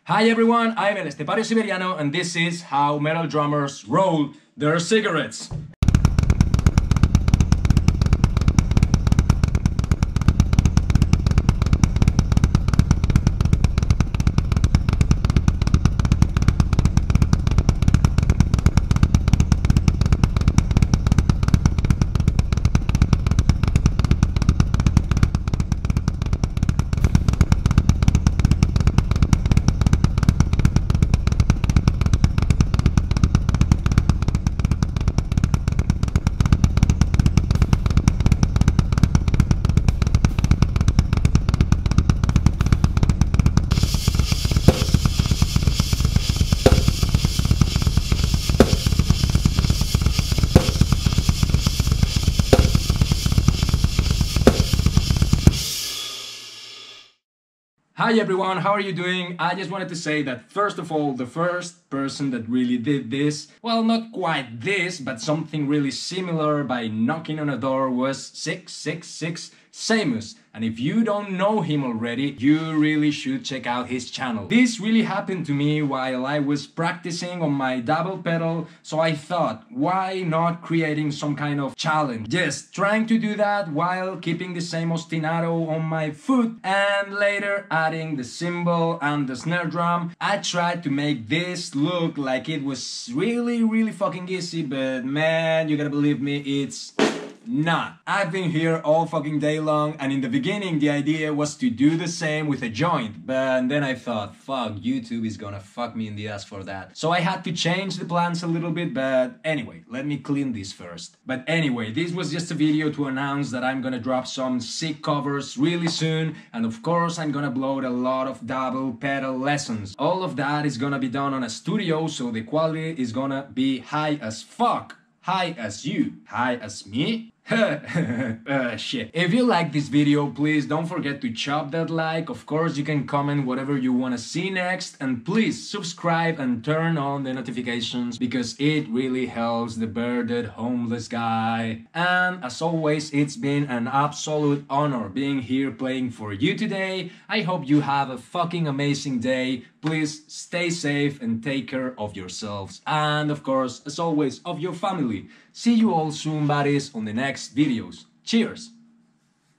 Hi everyone, I'm El Estepario Siberiano and this is how metal drummers roll their cigarettes. Hi everyone, how are you doing? I just wanted to say that first of all, the first person that really did this, well, not quite this, but something really similar by knocking on a door was 666 Samus. And if you don't know him already, you really should check out his channel. This really happened to me while I was practicing on my double pedal, so I thought, why not creating some kind of challenge? Just trying to do that while keeping the same ostinato on my foot and later adding the cymbal and the snare drum. I tried to make this look like it was really fucking easy, but man, you gotta believe me, it's not. I've been here all fucking day long, and in the beginning the idea was to do the same with a joint, but then I thought, fuck, YouTube is gonna fuck me in the ass for that. So I had to change the plans a little bit, but anyway, let me clean this first. But anyway, this was just a video to announce that I'm gonna drop some sick covers really soon, and of course I'm gonna upload a lot of double pedal lessons. All of that is gonna be done on a studio, so the quality is gonna be high as fuck. High as you. High as me? Shit. If you like this video, please don't forget to chop that like. Of course, you can comment whatever you want to see next. And please subscribe and turn on the notifications because it really helps the bearded homeless guy. And as always, it's been an absolute honor being here playing for you today. I hope you have a fucking amazing day. Please stay safe and take care of yourselves. And of course, as always, of your family. See you all soon, buddies, on the next videos. Cheers!